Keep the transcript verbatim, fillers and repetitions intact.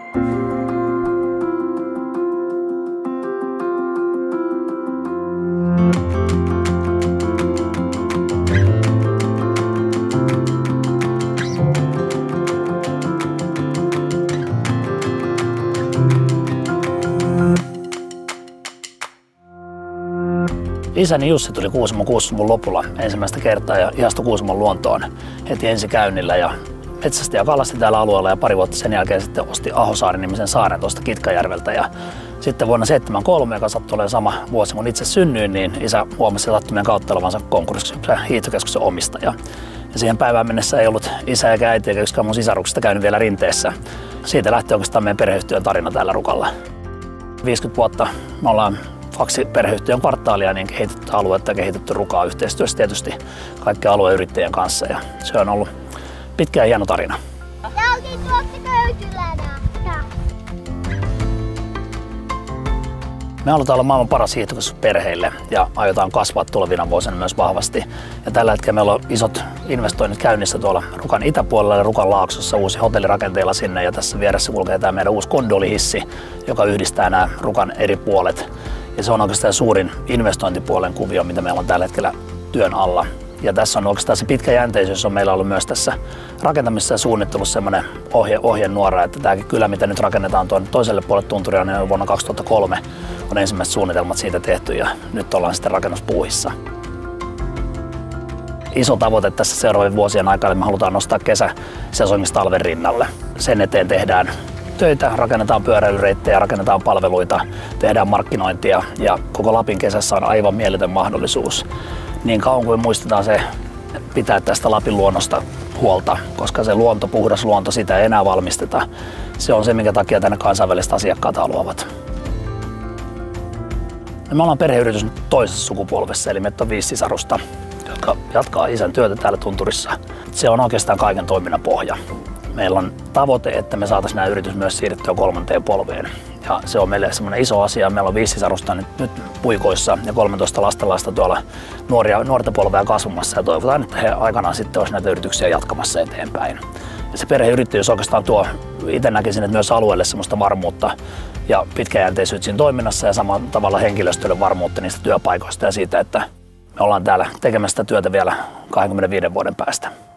Isäni Jussi tuli Kuusamon kuusikymmentäluvun lopulla ensimmäistä kertaa ja ihastui Kuusamon luontoon heti ensikäynnillä ja metsästi ja kalasti täällä alueella ja pari vuotta sen jälkeen sitten osti Ahosaari-nimisen saaren tuosta Kitkajärveltä ja sitten vuonna seitsemänkymmentäkolme, joka sattui olemaan sama vuosi kun itse synnyin, niin isä huomasi sattumien kautta olevansa konkurssikypsä hiihtokeskuksen omistaja. Ja siihen päivään mennessä ei ollut isä eikä äiti eikä yksikään mun sisaruksista käynyt vielä rinteessä. Siitä lähti oikeastaan meidän perheyhtiön tarina täällä Rukalla. viisikymmentä vuotta me ollaan kaksi perheyhtiön kvartaalia niin kehitetty aluetta ja kehitetty Rukaa yhteistyössä tietysti kaikkien alueyrittäjien kanssa ja se on ollut pitkä ja hieno tarina. Me halutaan olla maailman paras hiihtokeskus perheille ja aiotaan kasvaa tulevina vuosina myös vahvasti. Ja tällä hetkellä meillä on isot investoinnit käynnissä tuolla Rukan itäpuolella ja Rukan Laaksossa uusi hotellirakenteella sinne ja tässä vieressä kulkee tämä meidän uusi kondolihissi, joka yhdistää nämä Rukan eri puolet. Ja se on oikeastaan suurin investointipuolen kuvio, mitä meillä on tällä hetkellä työn alla. Ja tässä on oikeastaan se pitkäjänteisyys on meillä ollut myös tässä rakentamisessa ja suunnittelussa semmoinen ohje, ohjenuora, että tämäkin kylä, mitä nyt rakennetaan tuon toiselle puolelle tunturia, niin vuonna kaksituhattakolme on ensimmäiset suunnitelmat siitä tehty ja nyt ollaan sitten rakennuspuuhissa. Iso tavoite tässä seuraavien vuosien aikana, me halutaan nostaa kesäsesongista talven rinnalle. Sen eteen tehdään töitä, rakennetaan pyöräilyreittejä, rakennetaan palveluita, tehdään markkinointia ja koko Lapin kesässä on aivan mieletön mahdollisuus. Niin kauan kuin muistetaan se pitää tästä Lapin luonnosta huolta, koska se luonto, puhdas luonto, sitä ei enää valmisteta. Se on se, minkä takia tänne kansainväliset asiakkaat haluavat. Me ollaan perheyritys nyt toisessa sukupolvessa, eli meitä on viisi sisarusta, jotka jatkaa isän työtä täällä tunturissa. Se on oikeastaan kaiken toiminnan pohja. Meillä on tavoite, että me saataisiin nämä yritys myös siirrettyä kolmanteen polveen. Ja se on meille semmoinen iso asia. Meillä on viisi sisarusta nyt, nyt puikoissa ja kolmetoista lastenlasta tuolla nuoria, nuorta polvea kasvamassa. Ja toivotaan, että he aikanaan sitten olisi näitä yrityksiä jatkamassa eteenpäin. Ja se perheyrittäjyys oikeastaan tuo, itse näkisin, että myös alueelle semmoista varmuutta ja pitkäjänteisyyttä siinä toiminnassa ja samalla tavalla henkilöstölle varmuutta niistä työpaikoista ja siitä, että me ollaan täällä tekemässä sitä työtä vielä kaksikymmentäviiden vuoden päästä.